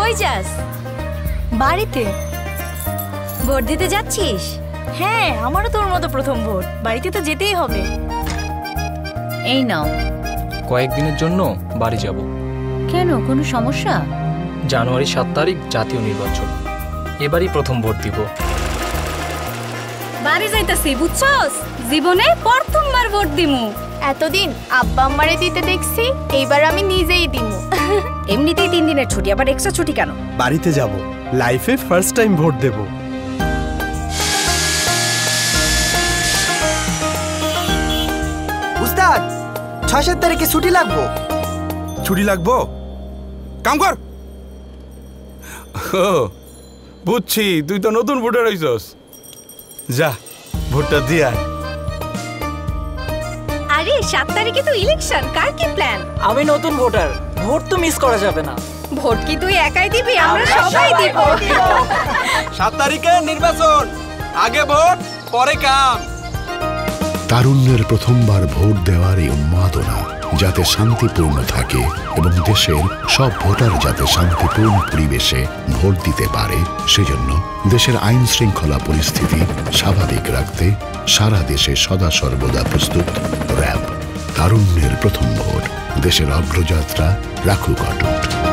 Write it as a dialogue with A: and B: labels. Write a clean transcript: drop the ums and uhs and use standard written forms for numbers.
A: কই যাস?
B: বাড়িতে।
A: ভোট দিতে যাচ্ছিস?
B: হ্যাঁ, আমারও তোর মতো প্রথম ভোট, বাড়িতে তো যেতেই হবে।
A: এই নাও।
C: কয়েকদিনের জন্য বাড়ি যাব।
A: কেন, কোনো সমস্যা?
C: জানুয়ারি 7 তারিখ জাতীয় নির্বাচন, এবারই প্রথম ভোট দিব।
B: বাড়ি যাইতাছি, বুঝছস? জীবনে প্রথমবার ভোট দিমু।
D: এতদিন আব্বা আম্মারে দিতে দেখছি, এইবার আমি নিজেই দিমু।
A: এমনিতেই 3 দিনের ছুটি, আবার এক্সট্রা ছুটি কেন?
E: বাড়িতে যাব, লাইফে ফার্স্ট টাইম ভোট দেব।
F: উস্তাদ, 6-7 তারিখে ছুটি লাগবো।
G: ছুটি লাগবো? কাম কর। ও বুঝছি, তুই তো নতুন ভোটার হইছস। যা ভোটটা দিয়া।
B: আরে 7 তারিখে তো ইলেকশন, কার কি প্ল্যান?
H: আমি নতুন ভোটার, ভোট তো মিস করা যাবে না।
B: ভোট কি তুই একাই দিবি? আমরা সবাই দিব।
G: 7 তারিখে নির্বাচন, আগে ভোট পরে কাম।
I: তারুণ্যের প্রথমবার ভোট দেওয়ার এই উন্মাদনা যাতে শান্তিপূর্ণ থাকে এবং দেশের সব ভোটার যাতে শান্তিপূর্ণ পরিবেশে ভোট দিতে পারে, সেজন্য দেশের আইন শৃঙ্খলা পরিস্থিতি স্বাভাবিক রাখতে সারা দেশে সদা সর্বদা প্রস্তুত র্যাব। তারুণ্যের প্রথম ভোট, দেশের অগ্রযাত্রা রাখুক অটুট।